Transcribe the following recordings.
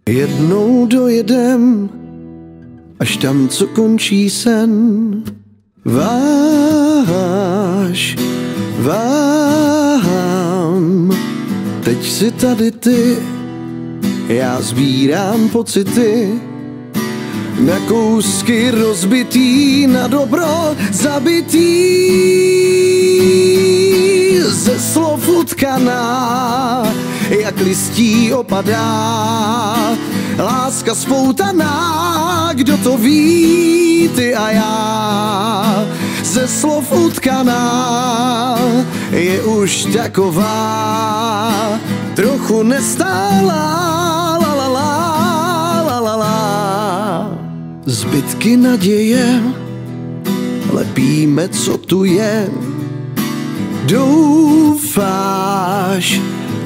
Jednou dojedem, až tam, co končí sen. Váhám, teď si tady ty, já sbírám pocity, na kousky rozbitý, na dobro zabitý, ze slov utkaná, jak listí opadá, láska spoutaná, kdo to ví, ty a já. Ze slov utkaná je už taková, trochu nestálá, la la la, la la la. Zbytky naděje, lepíme, co tu je. Doufáš,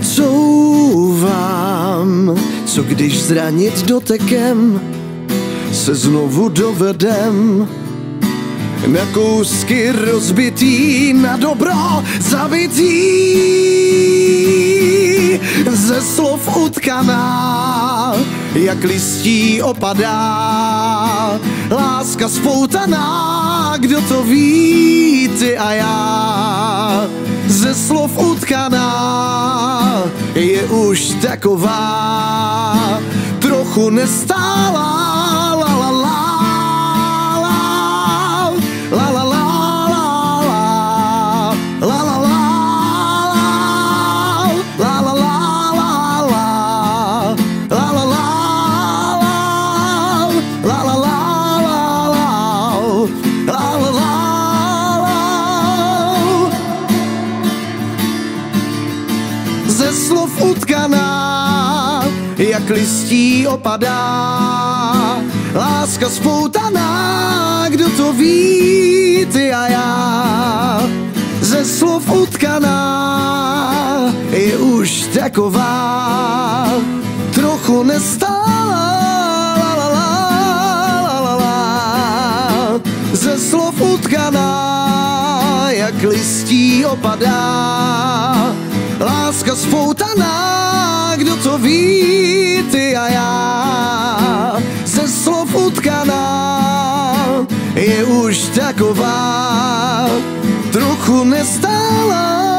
couvám, co když zranit dotekem se znovu dovedem, na kousky rozbitý, na dobro zabitý, ze slov utkaná, jak listí opadá, láska spoutaná, kdo to ví, ty a já. Ze slov utkaná je už taková, trochu nestálá, la la la, la la la, la la la, la la la, la la la, la la la, la la la. Ze slov utkaná, jak listí opadá, láska spoutaná, kdo to ví, ty a já. Ze slov utkaná je už taková, trochu nestálá, la la la, la la la. Ze slov utkaná, jak listí opadá, láska spoutaná, kdo to ví, ty a já. Ze slov utkaná je už taková, trochu nestálá.